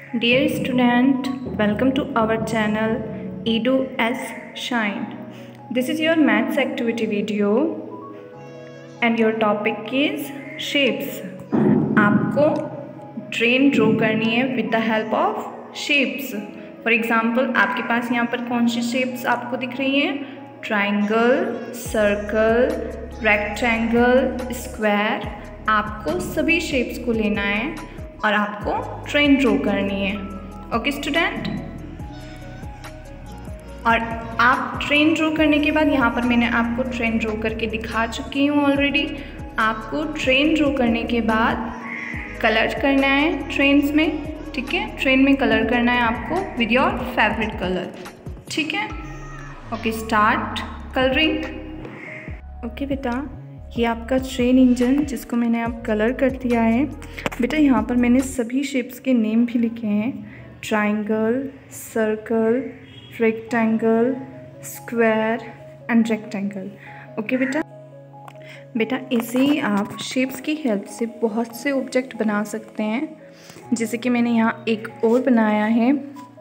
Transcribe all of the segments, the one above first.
Dear student, welcome to our channel Edu as Shine. This is your maths activity video and your topic is shapes. आपको train draw करनी है with the help of shapes. For example, आपके पास यहाँ पर कौन सी shapes आपको दिख रही हैं? Triangle, circle, rectangle, square. आपको सभी शेप्स को लेना है और आपको ट्रेन ड्रॉ करनी है। ओके स्टूडेंट, और आप ट्रेन ड्रॉ करने के बाद यहाँ पर मैंने आपको ट्रेन ड्रॉ करके दिखा चुकी हूँ ऑलरेडी। आपको ट्रेन ड्रॉ करने के बाद कलर करना है ट्रेन्स में, ठीक है। ट्रेन में कलर करना है आपको विद योर फेवरेट कलर, ठीक है। Okay, start colouring. ओके बेटा, ये आपका ट्रेन इंजन जिसको मैंने अब कलर कर दिया है। बेटा यहाँ पर मैंने सभी शेप्स के नेम भी लिखे हैं, triangle, circle, rectangle, square and rectangle. Okay बेटा ऐसे ही आप शेप्स की हेल्प से बहुत से ऑब्जेक्ट बना सकते हैं। जैसे कि मैंने यहाँ एक और बनाया है,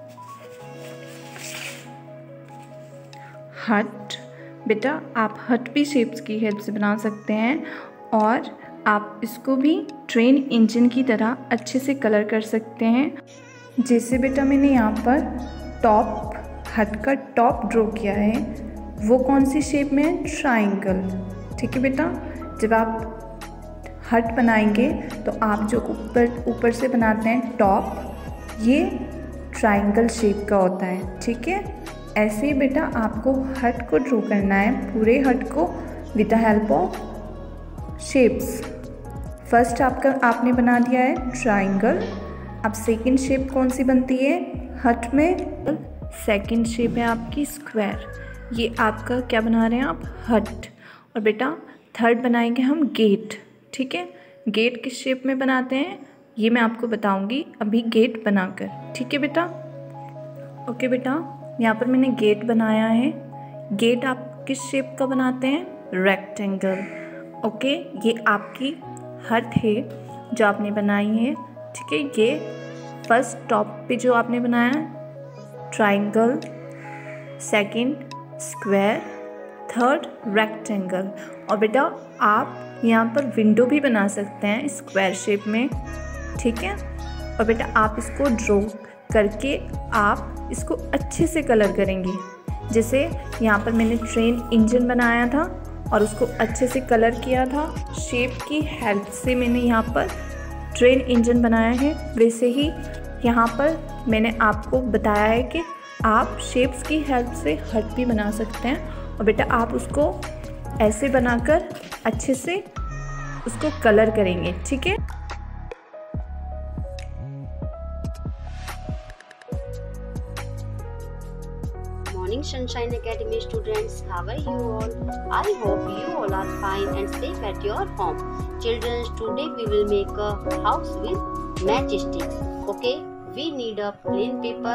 हट। बेटा आप हट भी शेप्स की हेल्प से बना सकते हैं और आप इसको भी ट्रेन इंजन की तरह अच्छे से कलर कर सकते हैं। जैसे बेटा मैंने यहाँ पर टॉप, हट का टॉप ड्रॉ किया है, वो कौन सी शेप में है? ट्राइंगल, ठीक है बेटा। जब आप हट बनाएंगे तो आप जो ऊपर से बनाते हैं टॉप, ये ट्राइंगल शेप का होता है, ठीक है। ऐसे ही बेटा आपको हट को ड्रॉ करना है, पूरे हट को with the help of shapes. First आपने बना दिया है ट्राइंगल। अब सेकंड शेप कौन सी बनती है हट में? सेकंड शेप है आपकी स्क्वायर। ये आपका क्या बना रहे हैं आप? हट। और बेटा थर्ड बनाएंगे हम गेट, ठीक है। गेट किस शेप में बनाते हैं ये मैं आपको बताऊंगी अभी गेट बनाकर, ठीक है बेटा। ओके बेटा, यहाँ पर मैंने गेट बनाया है। गेट आप किस शेप का बनाते हैं? रेक्टेंगल। ओके, ये आपकी हट है जो आपने बनाई है, ठीक है। ये फर्स्ट टॉप पे जो आपने बनाया triangle, second square, third rectangle. और बेटा आप यहाँ पर विंडो भी बना सकते हैं स्क्वायर शेप में, ठीक है। और बेटा आप इसको ड्रॉ करके आप इसको अच्छे से कलर करेंगे। जैसे यहाँ पर मैंने ट्रेन इंजन बनाया था और उसको अच्छे से कलर किया था, शेप की हेल्प से मैंने यहाँ पर ट्रेन इंजन बनाया है। वैसे ही यहाँ पर मैंने आपको बताया है कि आप शेप्स की हेल्प से हट भी बना सकते हैं। और बेटा आप उसको ऐसे बनाकर अच्छे से उसको कलर करेंगे, ठीक है। Morning Sunshine Academy students, how are you all? I hope you all are fine and safe at your home. Children, today we will make a house with matchsticks. Okay, we need a plain paper,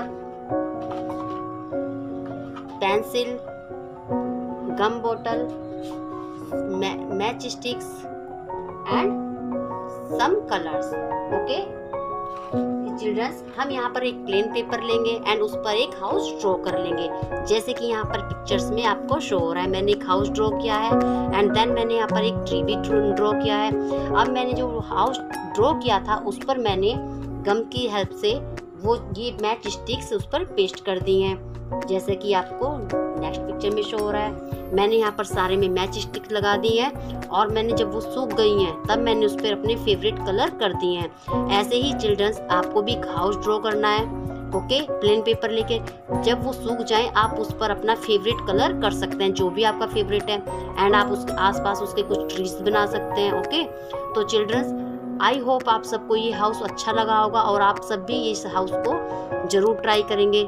pencil, gum bottle, matchsticks and some colors. Okay childrens, हम यहाँ पर एक plain paper लेंगे and उस पर एक house draw कर लेंगे। जैसे कि यहाँ पर पिक्चर्स में आपको शो हो रहा है, मैंने एक हाउस ड्रॉ किया है एंड देन मैंने यहाँ पर एक ट्री भी ड्रॉ किया है। अब मैंने जो हाउस ड्रॉ किया था उस पर मैंने गम की हेल्प से वो ये मैच स्टिक्स उस पर पेस्ट कर दी हैं, जैसे कि आपको नेक्स्ट पिक्चर में शो हो रहा है। मैंने यहाँ पर सारे में मैच स्टिक्स लगा दी हैं और मैंने जब वो सूख गई हैं तब मैंने उस पर अपने फेवरेट कलर कर दिए हैं। ऐसे ही चिल्ड्रंस आपको भी हाउस ड्रॉ करना है। ओके, प्लेन पेपर लेके जब वो सूख जाए आप उस पर अपना फेवरेट कलर कर सकते हैं, जो भी आपका फेवरेट है। एंड आप उसके आसपास उसके कुछ ट्रीज बना सकते हैं। ओके, तो चिल्ड्रंस आई होप आप सबको ये हाउस अच्छा लगा होगा और आप सब भी इस हाउस को जरूर ट्राई करेंगे।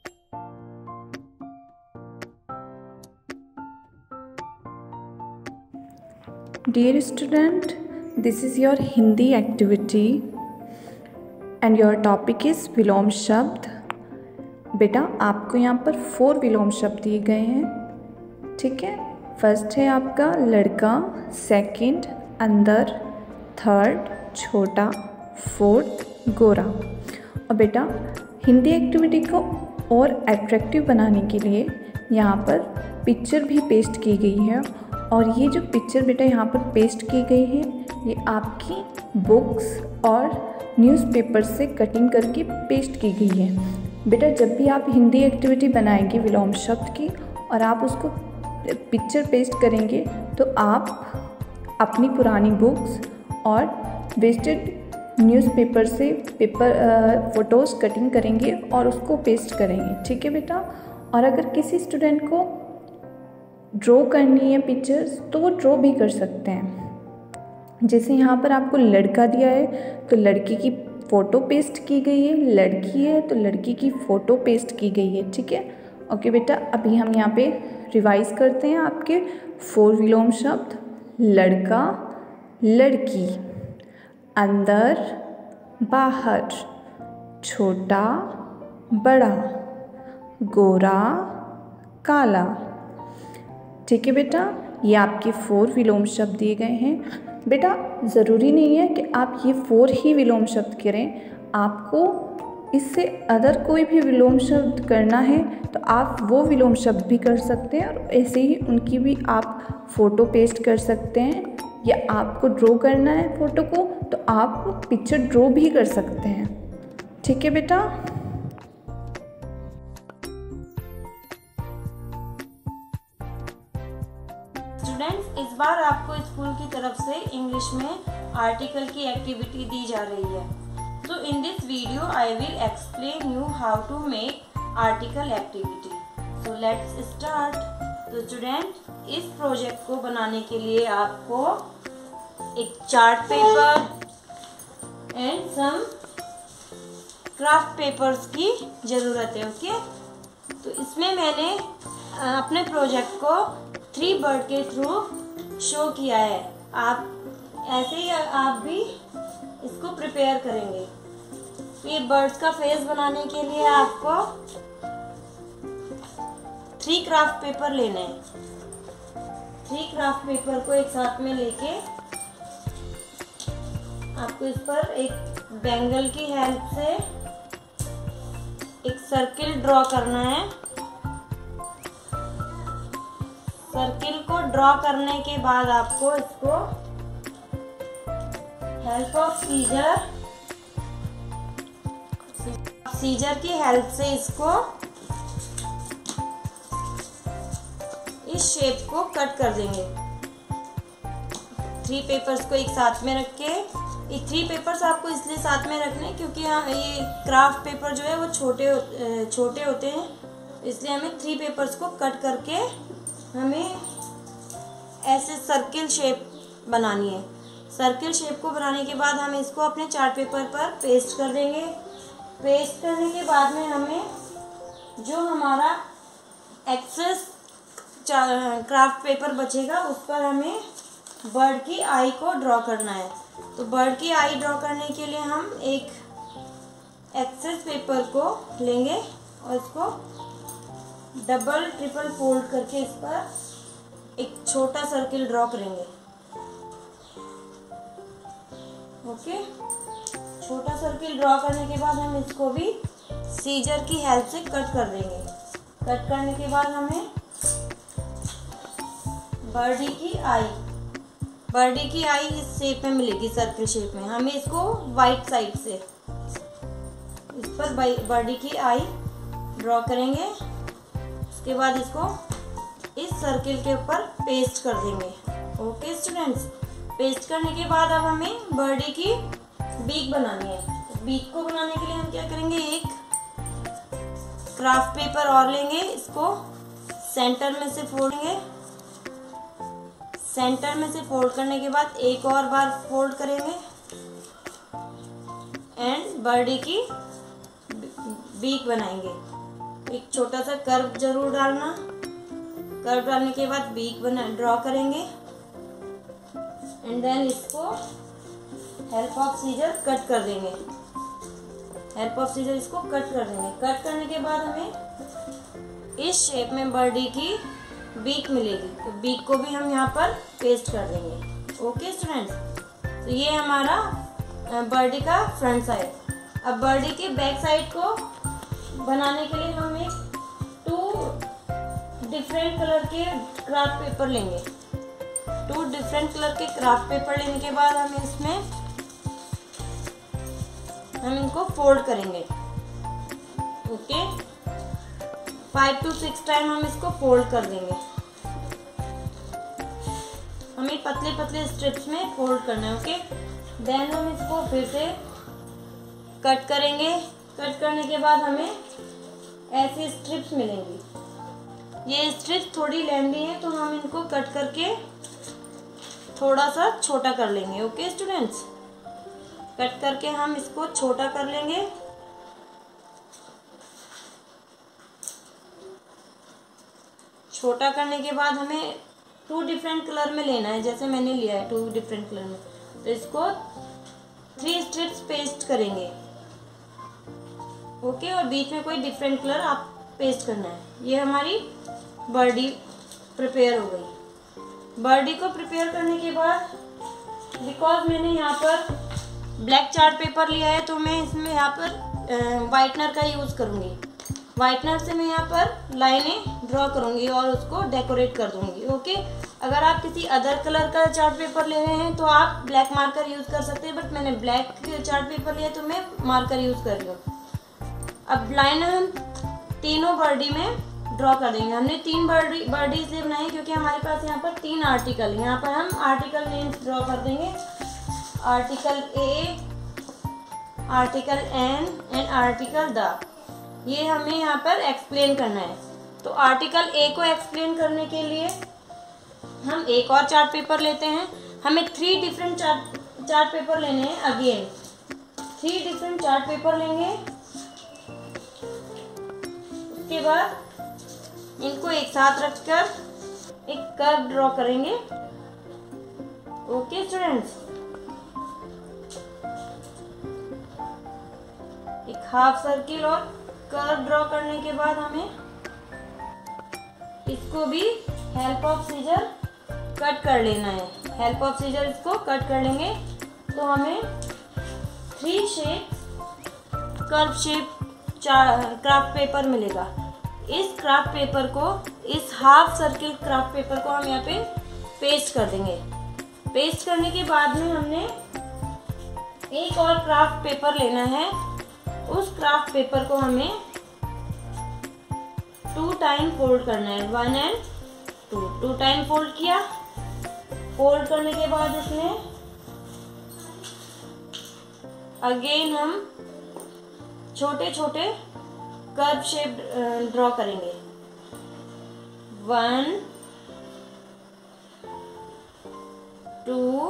Dear student, this is your Hindi activity and your topic is विलोम शब्द। बेटा आपको यहाँ पर 4 विलोम शब्द दिए गए हैं, ठीक है। फर्स्ट है आपका लड़का, सेकंड अंदर, थर्ड छोटा, फोर्थ गोरा। और बेटा हिंदी एक्टिविटी को और अट्रैक्टिव बनाने के लिए यहाँ पर पिक्चर भी पेस्ट की गई है, और ये जो पिक्चर बेटा यहाँ पर पेस्ट की गई है ये आपकी बुक्स और न्यूज़पेपर से कटिंग करके पेस्ट की गई है। बेटा जब भी आप हिंदी एक्टिविटी बनाएंगे विलोम शब्द की और आप उसको पिक्चर पेस्ट करेंगे तो आप अपनी पुरानी बुक्स और वेस्टेड न्यूज़पेपर से फ़ोटोज़ कटिंग करेंगे और उसको पेस्ट करेंगे, ठीक है बेटा। और अगर किसी स्टूडेंट को ड्रॉ करनी है पिक्चर्स तो वो ड्रॉ भी कर सकते हैं। जैसे यहाँ पर आपको लड़का दिया है तो लड़की की फ़ोटो पेस्ट की गई है, लड़की है तो लड़की की फ़ोटो पेस्ट की गई है, ठीक है। ओके बेटा, अभी हम यहाँ पे रिवाइज करते हैं आपके 4 विलोम शब्द। लड़का, लड़की, अंदर, बाहर, छोटा, बड़ा, गोरा, काला, ठीक है बेटा। ये आपके 4 विलोम शब्द दिए गए हैं। बेटा ज़रूरी नहीं है कि आप ये 4 ही विलोम शब्द करें, आपको इससे अदर कोई भी विलोम शब्द करना है तो आप वो विलोम शब्द भी कर सकते हैं, और ऐसे ही उनकी भी आप फ़ोटो पेस्ट कर सकते हैं। या आपको ड्रॉ करना है फ़ोटो को तो आप पिक्चर ड्रॉ भी कर सकते हैं, ठीक है बेटा। स्टूडेंट्स, इस बार आपको स्कूल की तरफ से इंग्लिश में आर्टिकल की एक्टिविटी दी जा रही है। So in this video I will explain you how to make article activity. So let's start. तो स्टूडेंट, इस प्रोजेक्ट को बनाने के लिए आपको एक chart paper and some craft papers की ज़रूरत है। ओके, तो इसमें मैंने अपने प्रोजेक्ट को 3 बर्ड के थ्रू शो किया है। आप ऐसे ही आप भी इसको प्रिपेयर करेंगे। ये बर्ड्स का फेस बनाने के लिए आपको 3 क्राफ्ट पेपर लेने हैं। 3 क्राफ्ट पेपर को एक साथ में लेके आपको इस पर एक बैंगल की हेल्प से एक सर्किल ड्रॉ करना है। सर्किल को ड्रॉ करने के बाद आपको इसको हेल्प ऑफ सीजर की हेल्प से इसको इस शेप को कट कर देंगे। 3 पेपर्स को एक साथ में रख के, ये 3 पेपर्स आपको इसलिए साथ में रखने क्योंकि ये क्राफ्ट पेपर जो है वो छोटे होते हैं, इसलिए हमें 3 पेपर्स को कट करके हमें ऐसे सर्किल शेप बनानी है। सर्किल शेप को बनाने के बाद हम इसको अपने चार्ट पेपर पर पेस्ट कर देंगे। पेस्ट करने के बाद में हमें जो हमारा एक्सेस क्राफ्ट पेपर बचेगा उस पर हमें बर्ड की आई को ड्रॉ करना है। तो बर्ड की आई ड्रॉ करने के लिए हम एक एक्सेस पेपर को लेंगे और इसको डबल ट्रिपल फोल्ड करके इस पर एक छोटा सर्किल ड्रॉ करेंगे। ओके, छोटा सर्किल ड्रॉ करने के बाद हम इसको भी सीजर की हेल्प से कट कर देंगे। कट करने के बाद हमें बर्डी की आई इस शेप में मिलेगी, सर्किल शेप में। हमें इसको वाइट साइड से इस पर बर्डी की आई ड्रॉ करेंगे। उसके बाद इसको इस सर्किल के ऊपर पेस्ट कर देंगे। ओके स्टूडेंट्स, पेस्ट करने के बाद अब हमें बर्डी की बीक बनानी है। बीक को बनाने के लिए हम क्या करेंगे, एक क्राफ्ट पेपर और लेंगे, इसको सेंटर में से फोल्डेंगे। सेंटर में से फोल्ड करने के बाद एक और बार फोल्ड करेंगे एंड बर्डी की बीक बनाएंगे। एक छोटा सा कर्व जरूर डालना। कर्व डालने के बाद बीक ड्रॉ करेंगे एंड देन इसको हेल्प ऑफ सीजर कट कर देंगे। हेल्प ऑफ सीजर इसको कट कर देंगे। कट करने के बाद हमें इस शेप में बर्डी की बीक मिलेगी, तो बीक को भी हम यहाँ पर पेस्ट कर देंगे। ओके स्टूडेंट्स, तो ये हमारा बर्डी का फ्रंट साइड। अब बर्डी के बैक साइड को बनाने के लिए हम एक 2 डिफरेंट कलर के क्राफ्ट पेपर लेंगे। 2 डिफरेंट कलर के क्राफ्ट पेपर लेने के बाद हम इनको फोल्ड करेंगे। ओके, 5 to 6 टाइम हम इसको फोल्ड कर देंगे। हमें पतले पतले स्ट्रिप्स में फोल्ड करना है। ओके, देन हम इसको फिर से कट करेंगे। कट करने के बाद हमें ऐसे स्ट्रिप्स मिलेंगी। ये स्ट्रिप्स थोड़ी लेंथी हैं तो हम इनको कट करके थोड़ा सा छोटा कर लेंगे। ओके स्टूडेंट्स, कट करके हम इसको छोटा कर लेंगे। छोटा करने के बाद हमें 2 डिफरेंट कलर में लेना है, जैसे मैंने लिया है 2 डिफरेंट कलर में। तो इसको 3 स्ट्रिप्स पेस्ट करेंगे। ओके, और बीच में कोई डिफरेंट कलर आप पेस्ट करना है। ये हमारी बर्डी प्रिपेयर हो गई। बर्डी को प्रिपेयर करने के बाद बिकॉज मैंने यहाँ पर ब्लैक चार्ट पेपर लिया है तो मैं इसमें यहाँ पर वाइटनर का यूज़ करूँगी। वाइटनर से मैं यहाँ पर लाइनें ड्रॉ करूँगी और उसको डेकोरेट कर दूँगी। ओके, अगर आप किसी अदर कलर का चार्ट पेपर ले रहे हैं तो आप ब्लैक मार्कर यूज़ कर सकते हैं, बट मैंने ब्लैक चार्ट पेपर लिया तो मैं मार्कर यूज़ कर रही हूँ। अब लाइनें हम तीनों बर्डी में ड्रॉ कर देंगे। हमने 3 बर्डी से बनाई क्योंकि हमारे पास यहाँ पर 3 आर्टिकल, यहाँ पर हम आर्टिकल नेम्स ड्रॉ कर देंगे। Article A, article an and article the. ये हमें यहाँ पर एक्सप्लेन करना है। तो आर्टिकल ए को एक्सप्लेन करने के लिए हम एक और चार्ट पेपर लेते हैं। हमें 3 डिफरेंट चार्ट पेपर लेने हैं। अगेन 3 डिफरेंट चार्ट पेपर लेंगे। उसके बाद इनको एक साथ रखकर एक कर्व ड्रॉ करेंगे। ओके स्टूडेंट्स, एक हाफ सर्किल और कर्व ड्रॉ करने के बाद हमें इसको भी हेल्प ऑफ सीजर कट कर लेना है। हेल्प ऑफ सीजर इसको कट कर लेंगे तो हमें 3 shape curve shape craft paper मिलेगा। इस क्राफ्ट पेपर को, इस हाफ सर्किल क्राफ्ट पेपर को हम यहाँ पे पेस्ट कर देंगे। पेस्ट करने के बाद में हमने एक और क्राफ्ट पेपर लेना है। उस क्राफ्ट पेपर को हमें 2 टाइम फोल्ड करना है। 1 and 2 टाइम फोल्ड किया। फोल्ड करने के बाद इसमें अगेन हम छोटे छोटे कर्व शेप ड्रॉ करेंगे। 1 2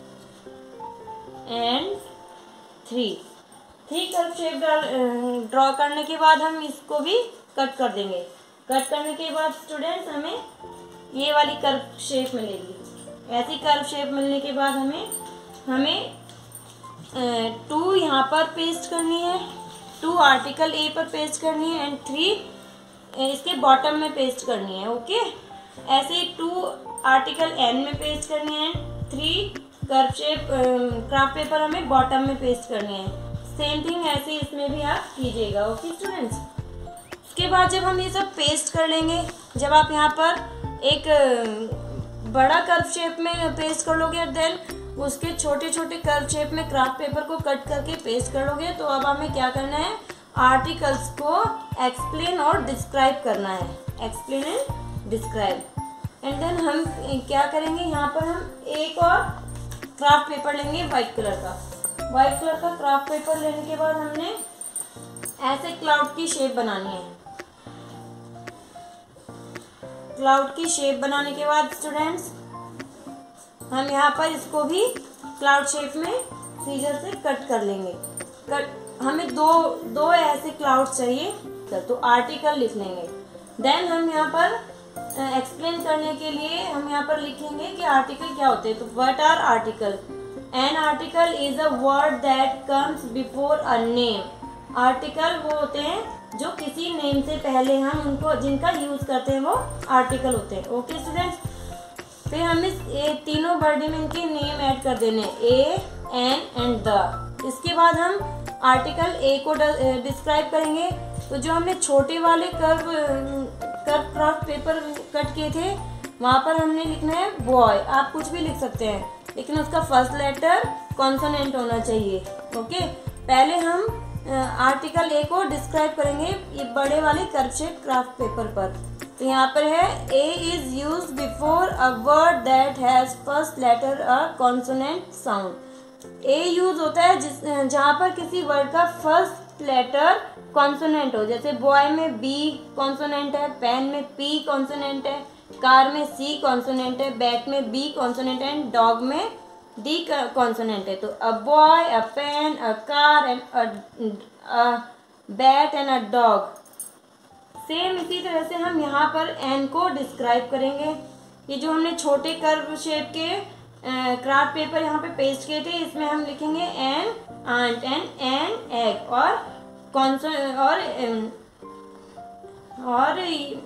and 3 कर्व शेप ड्रॉ करने के बाद हम इसको भी कट कर देंगे। कट करने के बाद स्टूडेंट्स हमें ये वाली कर्व शेप मिलेगी। ऐसी कर्व शेप मिलने के बाद हमें 2 यहाँ पर पेस्ट करनी है, 2 आर्टिकल ए पर पेस्ट करनी है एंड 3 इसके बॉटम में पेस्ट करनी है। ओके, ऐसे 2 आर्टिकल एन में पेस्ट करनी है and 3 curve shape craft paper हमें बॉटम में पेस्ट करनी है। सेम थिंग ऐसे इसमें भी आप कीजिएगा। ओके स्टूडेंट्स, उसके बाद जब हम ये सब पेस्ट कर लेंगे, जब आप यहाँ पर एक बड़ा कर्व शेप में पेस्ट कर लोगे देन उसके छोटे छोटे कर्व शेप में क्राफ्ट पेपर को कट करके पेस्ट कर लोगे, तो अब हमें क्या करना है, आर्टिकल्स को एक्सप्लेन और डिस्क्राइब करना है। Explain and describe. And then हम क्या करेंगे, यहाँ पर हम एक और क्राफ्ट पेपर लेंगे व्हाइट कलर का। व्हाइट कलर का क्राफ्ट पेपर लेने के बाद हमने ऐसे क्लाउड की शेप बनानी है। क्लाउड की शेप बनाने के बाद स्टूडेंट्स हम यहाँ पर इसको भी क्लाउड शेप में सीजर से कट कर लेंगे। हमें दो ऐसे क्लाउड चाहिए, तो आर्टिकल लिख लेंगे। देन हम यहाँ पर एक्सप्लेन करने के लिए हम यहाँ पर लिखेंगे कि आर्टिकल क्या होते हैं। तो what are article? An article is a word that comes before a name. Article वो होते हैं जो किसी नेम से पहले हम उनको जिनका यूज करते हैं वो आर्टिकल होते हैं। ओके स्टूडेंट्स, फिर हम इस तीनों वर्ड में इनके नेम ऐड कर देने, ए, एन एंड द। इसके बाद हम आर्टिकल ए को डिस्क्राइब करेंगे। तो जो हमने छोटे वाले कर्व क्राफ्ट पेपर कट किए थे वहाँ पर हमने लिखना है बॉय। आप कुछ भी लिख सकते हैं, लेकिन उसका फर्स्ट लेटर कॉन्सोनेंट होना चाहिए। ओके, पहले हम आर्टिकल ए को डिस्क्राइब करेंगे ये बड़े वाले कर्व शेप क्राफ्ट पेपर पर। तो यहाँ पर है a is use before a word that has first letter a consonant sound. A use होता है जहाँ पर किसी वर्ड का फर्स्ट लेटर कॉन्सोनेंट हो। जैसे बॉय में बी कॉन्सोनेंट है, पेन में पी कॉन्सोनेंट है, कार में सी कॉन्सोनेंट है, बैट में बी कॉन्सोनेंट है, डॉग में डी कॉन्सोनेंट है। तो a boy, a pen, a car and a bat and a dog. Same इसी तरह से हम यहाँ पर एन को डिस्क्राइब करेंगे। ये जो हमने छोटे कर्व शेप के क्राफ्ट पेपर यहाँ पे पेस्ट किए थे, इसमें हम लिखेंगे एन आंट एन एग और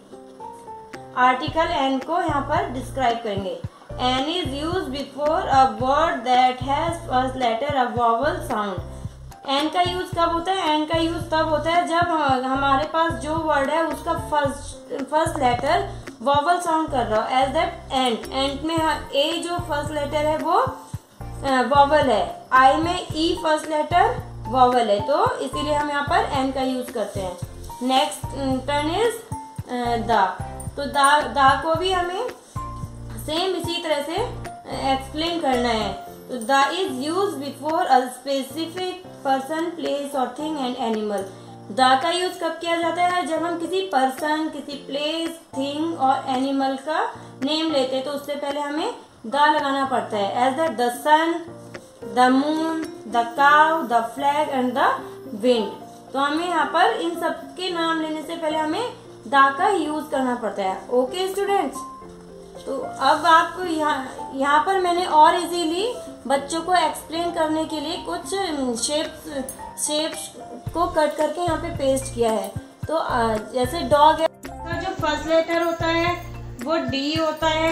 आर्टिकल एन को यहाँ पर डिस्क्राइब करेंगे। An is use before a word that has first letter a vowel sound. An का यूज कब होता है? एन का यूज तब होता है जब हमारे पास जो वर्ड है उसका फर्स्ट लेटर वॉवल साउंड कर रहा हो। एज दैट एंट में ए जो फर्स्ट लेटर है वो वॉवल है, आई में ई फर्स्ट लेटर वॉवल है, तो इसीलिए हम यहाँ पर एन का यूज करते हैं। Next turn is the. तो दा को भी हमें सेम इसी तरह से एक्सप्लेन करना है। तो the is use before a specific person, place और थिंग एंड एनिमल। द का यूज कब किया जाता है? जब हम किसी पर्सन, किसी प्लेस, थिंग और एनिमल का नेम लेते हैं तो उससे पहले हमें द लगाना पड़ता है। As the sun, the moon, the cow, the flag and the wind. तो हमें यहाँ पर इन सब के नाम लेने से पहले हमें द का यूज करना पड़ता है। ओके स्टूडेंट्स, तो अब आपको यहाँ पर मैंने और इजीली बच्चों को एक्सप्लेन करने के लिए कुछ शेप्स को कट करके यहाँ पे पेस्ट किया है। तो जैसे डॉग है, तो जो फर्स्ट लेटर होता है वो डी होता है,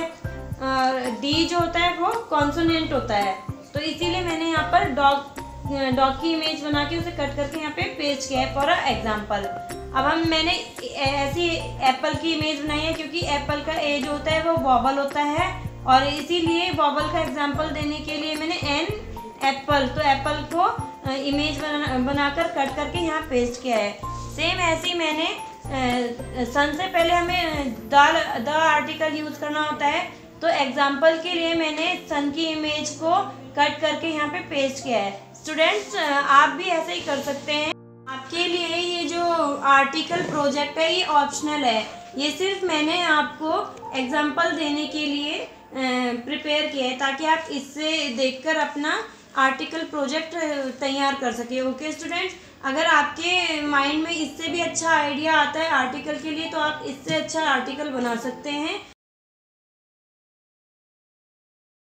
डी जो होता है वो कॉन्सोनेंट होता है। तो इसीलिए मैंने यहाँ पर डॉग की इमेज बना के उसे कट करके यहाँ पे पेस्ट किया है फॉर एग्जाम्पल। अब मैंने ऐसी एप्पल की इमेज बनाई है क्योंकि एप्पल का ए जो होता है वो वॉवल होता है, और इसीलिए वॉवल का एग्जाम्पल देने के लिए मैंने एन एप्पल, तो एप्पल को इमेज बनाकर कट करके यहाँ पेस्ट किया है। सेम ऐसे ही मैंने सन से पहले हमें द आर्टिकल यूज करना होता है, तो एग्जाम्पल के लिए मैंने सन की इमेज को कट करके यहाँ पे पेस्ट किया है। स्टूडेंट्स, आप भी ऐसे ही कर सकते हैं। आपके लिए ये जो आर्टिकल प्रोजेक्ट है ये ऑप्शनल है, ये सिर्फ मैंने आपको एग्जाम्पल देने के लिए प्रिपेयर किया है ताकि आप इससे देखकर अपना आर्टिकल प्रोजेक्ट तैयार कर सके। ओके स्टूडेंट्स, अगर आपके माइंड में इससे भी अच्छा आइडिया आता है आर्टिकल के लिए तो आप इससे अच्छा आर्टिकल बना सकते हैं।